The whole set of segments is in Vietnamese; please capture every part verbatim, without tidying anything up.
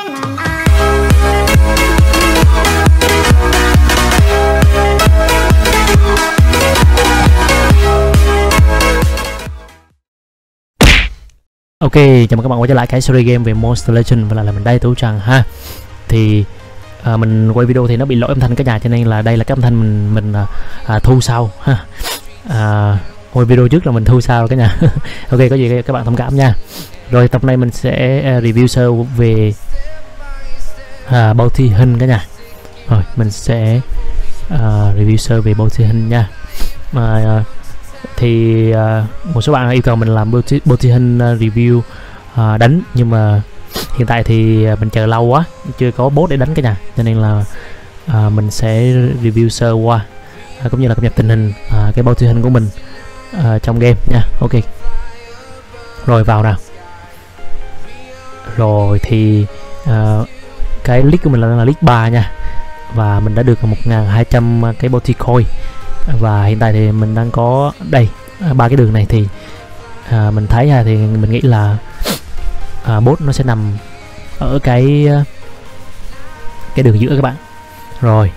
Ok, chào mừng các bạn quay trở lại cái series game về Monster Legend và lại là mình đây Tú Trần ha. Thì à, mình quay video thì nó bị lỗi âm thanh cả nhà, cho nên là đây là cái âm thanh mình mình à, thu sau ha. À, quay video trước là mình thu sau cả nhà. Ok, có gì các bạn thông cảm nha. Rồi tập này mình sẽ review sơ về à, Bounty Hunter cả nhà. Rồi mình sẽ à, review sơ về Bounty Hunter nha. Mà à, thì uh, một số bạn yêu cầu mình làm Bounty Hunter uh, review uh, đánh, nhưng mà hiện tại thì mình chờ lâu quá chưa có bot để đánh cả nhà, cho nên là uh, mình sẽ review sơ qua uh, cũng như là cập nhật tình hình uh, cái Bounty Hunter của mình uh, trong game nha. Ok, rồi vào nào. Rồi thì uh, cái league của mình là, là league ba nha, và mình đã được một nghìn hai trăm cái Bounty coin. Và hiện tại thì mình đang có đây ba cái đường này, thì à, mình thấy ha, thì mình nghĩ là à, bot nó sẽ nằm ở cái cái đường giữa các bạn. Rồi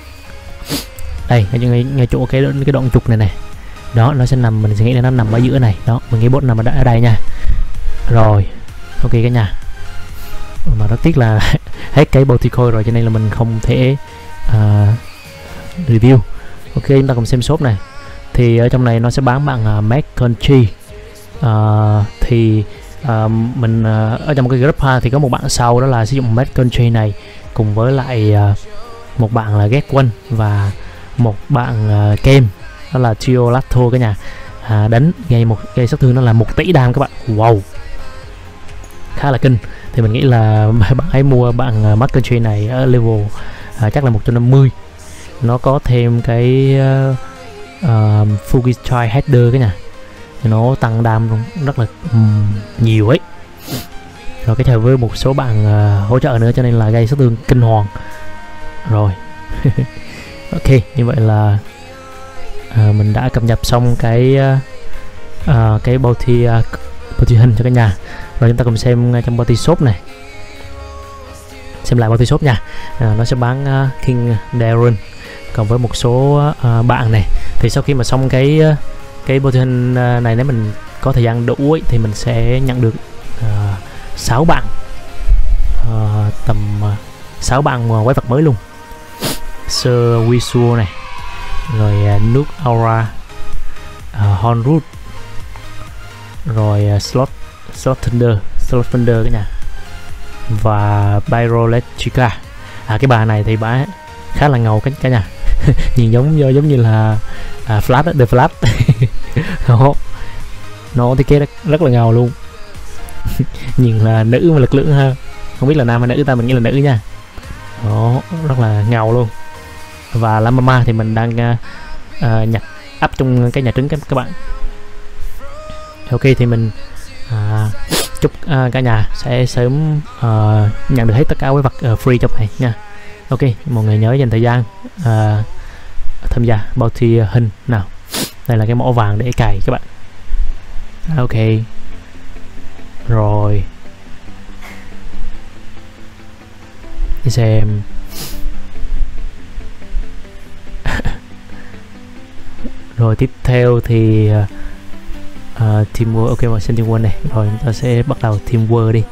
đây ngay, ngay chỗ cái cái đoạn trục này này đó, nó sẽ nằm, mình sẽ nghĩ là nó nằm ở giữa này đó, mình nghĩ bot nằm ở đây nha. Rồi ok cả nhà, mà rất tiếc là hết cái Bounty coin rồi, cho nên là mình không thể à, review. Ok, chúng ta cùng xem shop này. Thì ở trong này nó sẽ bán bằng uh, Mad Country. uh, Thì uh, mình uh, ở trong một cái group ha, thì có một bạn sau đó là sử dụng Mad Country này cùng với lại uh, một bạn là Get One và một bạn uh, Kem, đó là Tio Latto cả nhà. uh, Đánh gây một gây sát thương nó là một tỷ đam các bạn. Wow, khá là kinh. Thì mình nghĩ là bạn hãy mua bạn uh, Mad Country này ở level uh, chắc là một trăm năm mươi. Nó có thêm cái uh, uh, Fugitive Header cái nhà, nó tăng đam rất là um, nhiều ấy. Rồi cái hợp với một số bạn uh, hỗ trợ nữa, cho nên là gây sát thương kinh hoàng. Rồi ok, như vậy là uh, mình đã cập nhật xong cái uh, uh, cái Bounty uh, Bounty Hunter cho cả nhà. Rồi chúng ta cùng xem trong Bounty Shop này, xem lại Bounty Shop nha. uh, Nó sẽ bán uh, King Darren còn với một số uh, bạn này. Thì sau khi mà xong cái uh, cái Bounty Hunter này, nếu mình có thời gian đủ ấy, thì mình sẽ nhận được uh, sáu bạn, uh, tầm uh, sáu bạn quái vật mới luôn. Sir Whistle này, rồi uh, Nook Aura, uh, Hornroot, rồi uh, Slot Slot Thunder Slot Thunder cả nhà, và Pyroelectrica. À, cái bà này thì bà khá là ngầu cả nhà. Nhìn giống giống như là à, Flash, The Flash. nó, nó thiết kế rất, rất là ngầu luôn. Nhìn là nữ mà lực lượng ha, không biết là nam hay nữ ta, mình nghĩ là nữ nha. Đó, rất là ngầu luôn. Và Lamama thì mình đang uh, uh, nhặt up trong cái nhà trứng các, các bạn. Ok, thì mình uh, chúc uh, cả nhà sẽ sớm uh, nhận được hết tất cả quái vật uh, free trong này nha. Ok, mọi người nhớ dành thời gian uh, tham gia Bounty Hunter nào. Đây là cái mỏ vàng để cài các bạn. Ok, rồi đi xem. Rồi tiếp theo thì uh, teamwork. Ok, mà xem teamwork này. Rồi chúng ta sẽ bắt đầu teamwork đi.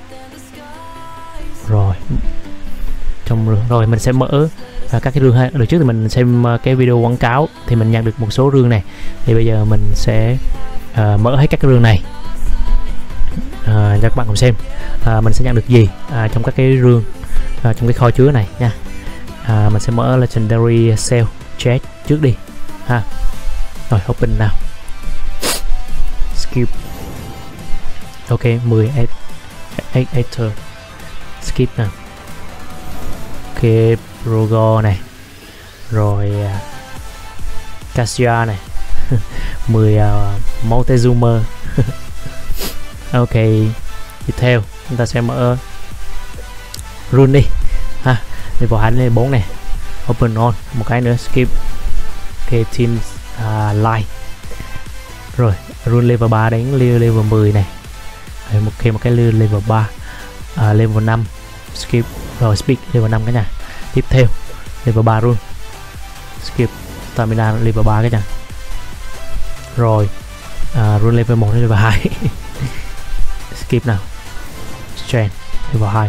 Rồi trong rồi mình sẽ mở à, các cái rương ha. Được trước thì mình xem uh, cái video quảng cáo thì mình nhận được một số rương này, thì bây giờ mình sẽ uh, mở hết các cái rương này uh, cho các bạn cùng xem uh, mình sẽ nhận được gì uh, trong các cái rương uh, trong cái kho chứa này nha. Uh, mình sẽ mở Legendary Cell Chest trước đi ha. Rồi open nào. Skip. Ok, mười Aether. Skip nào. Ok, Rogo này, rồi uh, Cassia này. mười uh, Montezuma. Ok, tiếp theo chúng ta sẽ mở rune đi ha. Level hai đến bốn này. Open on, một cái nữa. Skip. Ok, team uh, live. Rồi rune level ba đến level mười này. Rồi một, okay, một cái level ba, uh, level năm skip. Rồi speed level năm cả nhà. Tiếp theo level ba rune, skip. Stamina level ba cả nhà. Rồi uh, rune level một đến level hai. Skip nào. Strength level hai.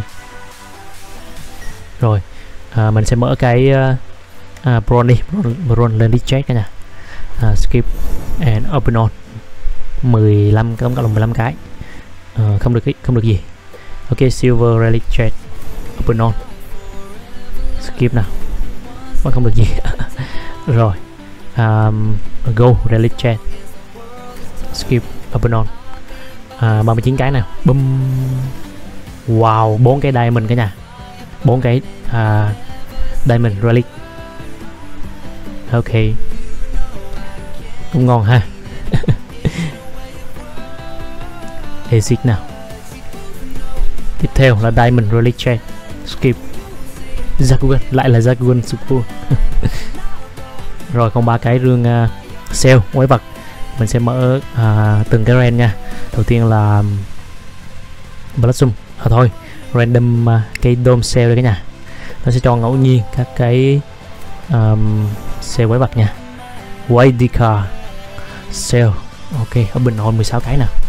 Rồi uh, mình sẽ mở cái uh, uh, Bron đi, Bron lên check cả nhà. Uh, skip and open on mười lăm cái tổng cộng là mười lăm cái. Uh, không được không được gì. Ok, silver relic check, open on. Skip nào. Vẫn không được gì. Rồi um, go relic check, skip, open on. Uh, ba mươi chín cái nào. Bum. Wow, bốn cái diamond cả nhà. Bốn cái uh, diamond relic. Ok, cũng ngon ha. Exit nào. Tiếp theo là diamond relic check, skip. Zakugan, lại là Zakugan Super. Rồi còn ba cái rương uh, sale quái vật. Mình sẽ mở uh, từng cái rank nha. Đầu tiên là Blossom. À, thôi random uh, cái dome sale đây cả nhà. Nó sẽ cho ngẫu nhiên các cái um, sale quái vật nha. White card sale. Ok, ở bình ổn mười sáu cái nào.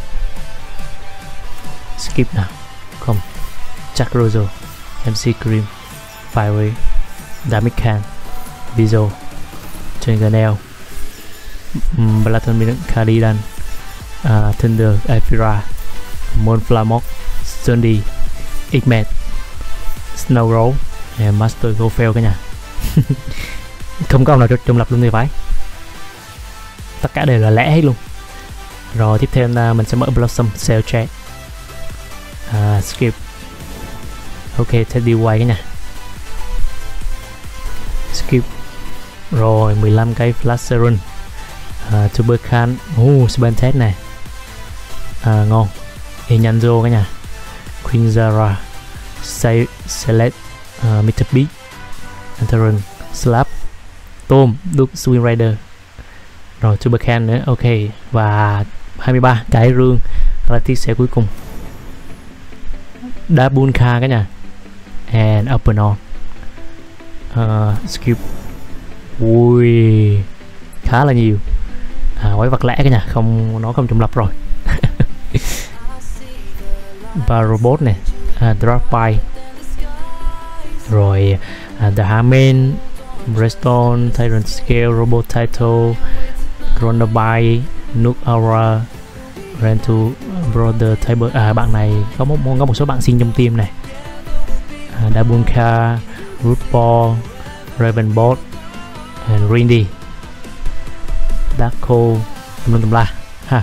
Skip nào. Không. Jack Roser, em xê Cream, Fiery, Damikan, Vizo, Changanel, um, Blaton Cardigan, uh, Thunder, Ephira, Monflamok, Sundy, Igmet, Snow Roll, and Master Gofail cả nhà. Không có ông nào trùng lập luôn thì phải. Tất cả đều là lẻ hết luôn. Rồi tiếp theo là mình sẽ mở Blossom Sale Check. Uh, skip. Ok, Teddy White cả nhà. Skip. Rồi mười lăm cái Flasherun, uh, Tubercan, uh, Spentet này. Uh, ngon. Enyanzo cả nhà. Queen Zara, Select, uh, mít Beat, Antaron, Slap, Tom, Duke, Swing Rider. Rồi Tubercan nữa. Ok, và hai mươi ba cái rương Galactic sẽ cuối cùng. Dabunka cả nhà. And open on. Uh, skip. Ui, khá là nhiều. À, quái vật lẻ cả nhà, không, nó không trùng lập rồi. Và robot này, uh, drop by. Rồi uh, The Harman, Redstone, Tyrant Scale, Robot Title, Chronobyte, Nook Aura, Rentu, Brother Table. À, bạn này có một có một số bạn xin trong team này. Uh, Dabunka, Rootball, Ravenbot, and Rindy, Darko, tùm tùm la ha.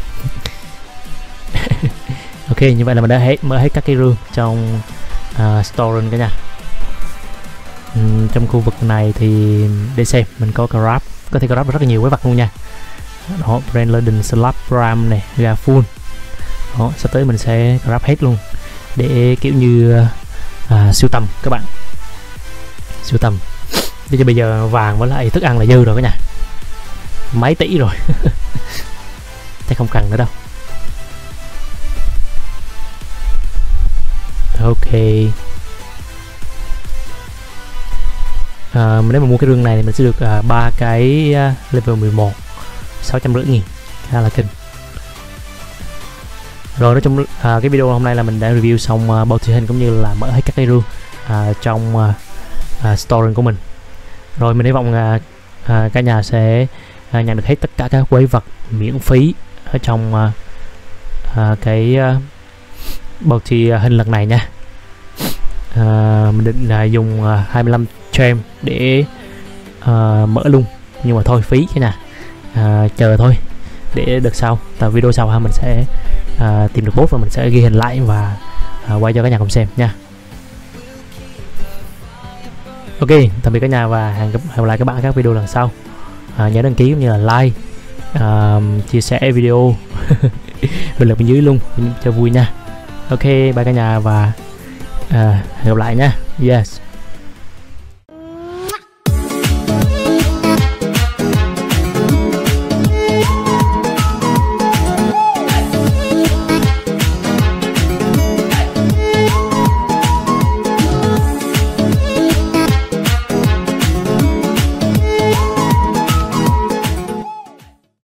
Ok, như vậy là mình đã hết mở hết các cái room trong uh, store cả nhà. uhm, Trong khu vực này thì để xem mình có grab, có thể grab rất là nhiều quái vật luôn nha. Đó, Brand Laden, Slap Ram này, Gafun. Đó, sắp tới mình sẽ grab hết luôn để kiểu như uh, sưu tầm các bạn. Sưu tầm. Để cho bây giờ vàng với lại thức ăn là dư rồi cả nhà. Mấy tỷ rồi. Chắc không cần nữa đâu. Ok. À, nếu mà mua cái rương này thì mình sẽ được à, ba cái à, level mười một, sáu trăm rưỡi nghìn, khá là kinh. Rồi nói chung à, cái video hôm nay là mình đã review xong à, bounty hình cũng như là mở hết các cái rương à, trong à, à, store của mình. Rồi mình hy vọng à, à, cả nhà sẽ à, nhận được hết tất cả các quái vật miễn phí ở trong à, à, cái à, bounty hình lần này nha. À, mình định là dùng uh, hai mươi lăm gem để uh, mở luôn, nhưng mà thôi phí cái nè. Uh, chờ thôi để đợt sau, tại video sau ha mình sẽ uh, tìm được bot và mình sẽ ghi hình lại và uh, quay cho cả nhà cùng xem nha. Ok, tạm biệt cả nhà và hẹn gặp lại các bạn ở các video lần sau. Uh, nhớ đăng ký cũng như là like, uh, chia sẻ video bình luận bên dưới luôn cho vui nha. Ok, bye cả nhà và à, hẹn gặp lại nha. Yes.